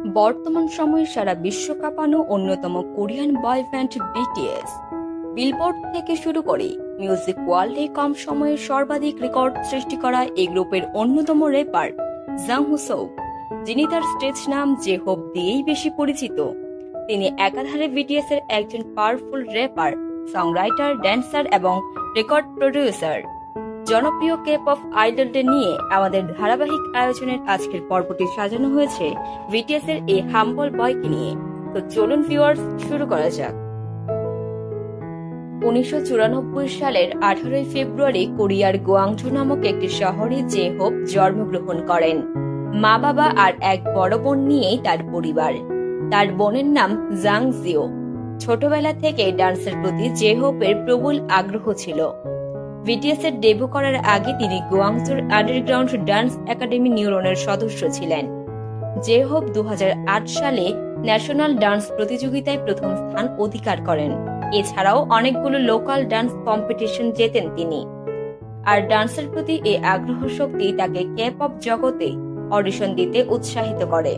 বর্তমান সময়ে সারা বিশ্ব কাঁপানো অন্যতম Korean boy band BTS. Billboard থেকে শুরু করে মিউজিক ওয়ার্ল্ডে কম সময়ে সর্বাধিক রেকর্ড সৃষ্টি করা এই গ্রুপের অন্যতম র্যাপার জাংহো সৌ, যিনি তার স্টেজ নাম জে হোপ দিয়েই বেশি পরিচিত। তিনি একাধারে বিটিএস এর একজন পাওয়ারফুল র্যাপার, সংরাইটার, ড্যান্সার এবং রেকর্ড প্রডিউসার। জনপ্রিয় কে-পপ আইডলদের নিয়ে আমাদের ধারাবাহিক আয়োজনের আজকের পর্বটি সাজানো হয়েছে বিটিএস এর এই হাম্বল বয়কে নিয়ে। তো চলুন ভিউয়ার্স, শুরু করা যাক। 1994 সালের 18 ফেব্রুয়ারি কোরিয়ার গোয়াংজু নামক একটি শহরে জে হোপ জন্মগ্রহণ করেন। মা বাবা আর এক বড় বোন নিয়েই তার পরিবার। তার বোনের নাম জাং জিও। ছোটবেলা থেকে ডান্সের প্রতি জে হোপের প্রবল আগ্রহ ছিল। বিটিএস এর ডেবু করার আগে তিনি গোয়াংজুর আন্ডারগ্রাউন্ড ডান্স একাডেমি নিউরনের সদস্য ছিলেন। জে হোপ 2008 সালে ন্যাশনাল ডান্স প্রতিযোগিতায় প্রথম স্থান অধিকার করেন। এছাড়াও অনেকগুলো লোকাল ডান্স কম্পিটিশন জেতেন তিনি। আর ডান্সের প্রতি এই আগ্রহ শক্তি তাকে কে-পপ জগতে অডিশন দিতে উৎসাহিত করে।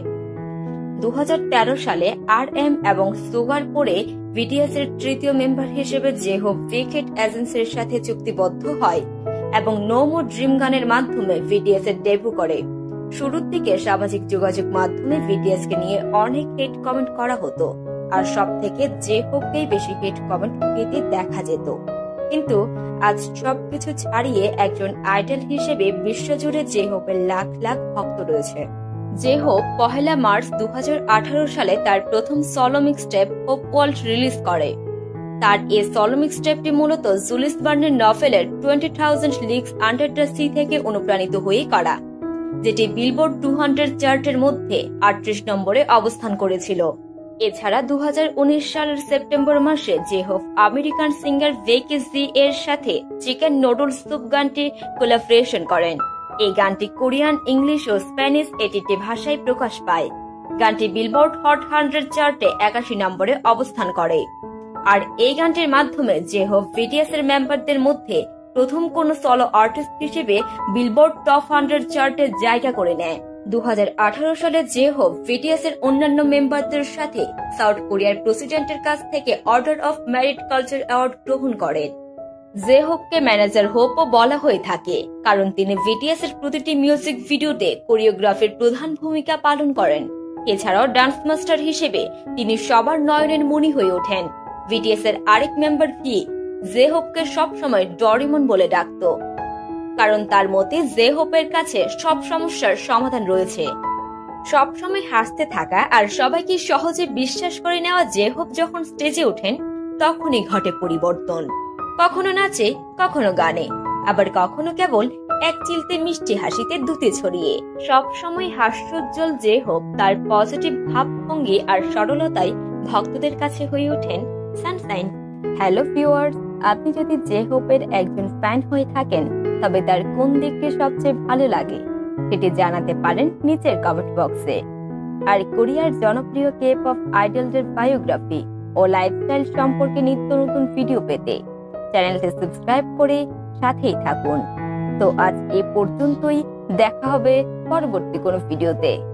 2013 সালে RM এবং সুগার পরে বিটিএস এর তৃতীয় মেম্বার হিসেবে জে হোপ ভিকেট এজেন্সির সাথে চুক্তিবদ্ধ হয় এবং নো মোর ড্রিম গানের মাধ্যমে বিটিএস এর ডেবু করে। শুরুর দিকে সামাজিক যোগাযোগ মাধ্যমে বিটিএস কে নিয়ে অনেক হেট কমেন্ট করা হতো, আর সব থেকে জে হোপকেই বেশি হেট কমেন্ট পেতে দেখা যেত। কিন্তু আজ সবকিছু ছাড়িয়ে একজন আইডল হিসেবে বিশ্বজুড়ে জে হোপের লাখ লাখ ভক্ত রয়েছে। জে হোপ 1 মার্চ 2018 সালে তার প্রথম solo mixtape Hope World release করে। তার এই সলো মিক্সটেপটি মূলত জুলিস ভার্নের নভেলের 20,000 লিগস আন্ডার দ্য সি থেকে অনুপ্রাণিত হয়ে করা, যেটি বিলবোর্ড 200 চার্টের মধ্যে 38 নম্বরে অবস্থান করেছিল। এছাড়া 2019 সালের সেপ্টেম্বর মাসে J Hope American singer Becky G এর সাথে চিকেন নুডলস স্যুপ গানটি কোলাবোরেশন করেন। এই গানটি কোরিয়ান, ইংলিশ ও স্প্যানিশ এটিতে ভাষায় প্রকাশ পায়। গানটি বিলবোর্ড হট 100 চার্টে 81 নম্বরে অবস্থান করে। আর এই গানটির মাধ্যমে জে হোপ বিটিএস এর মেম্বারদের মধ্যে প্রথম কোন সলো আর্টিস্ট হিসেবে বিলবোর্ড টপ 100 চার্টে জায়গা করে নেয়। 2018 সালে জে হোপ বিটিএস এর অন্যান্য মেম্বারদের সাথে সাউথ কোরিয়ার প্রেসিডেন্টের কাছ থেকে order of merit culture award গ্রহণ করেন। জে হোপকে ম্যানেজার হোপও বলা হয়ে থাকে, কারণ তিনি বিটিএস এর প্রতিটি মিউজিক ভিডিওতে কোরিওগ্রাফির প্রধান ভূমিকা পালন করেন। এছাড়াও ডান্স মাস্টার হিসেবে তিনি সবার নয়নের মণি হয়ে ওঠেন। বিটিএস এর আরেক মেম্বার ভি জে হোপকে সবসময় ডরিমন বলে ডাকত, কারণ তার মতে জে হোপের কাছে সব সমস্যার সমাধান রয়েছে। সবসময় হাসতে থাকা আর সবাইকে সহজে বিশ্বাস করে নেওয়া জে হোপ যখন স্টেজে ওঠেন, তখনই ঘটে পরিবর্তন। কখনো নাচে, কখনো গানে, আবার কখনো কেবল এক চিলতে মিষ্টি হাসিতে দুতে ছড়িয়ে। সব সময় হাস্যোজ্জ্বল জে হোপ তার পজিটিভ ভাবভঙ্গি আর সরলতায় ভক্তদের কাছে হয়ে ওঠেন সানশাইন। হ্যালো ভিউয়ার্স, আপনি যদি জে হোপের একজন ফ্যান হয়ে থাকেন, তবে তার কোন দিকটি সবচেয়ে ভালো লাগে সেটি জানাতে পারেন নিচের কমেন্ট বক্সে। আর কোরিয়ার জনপ্রিয় কে-পপ আইডলদের বায়োগ্রাফি ও লাইফস্টাইল সম্পর্কে নিত্য নতুন ভিডিও পেতে চ্যানেলটি সাবস্ক্রাইব করে সাথেই থাকুন। তো আজ এ পর্যন্তই, দেখা হবে পরবর্তী কোনো ভিডিওতে।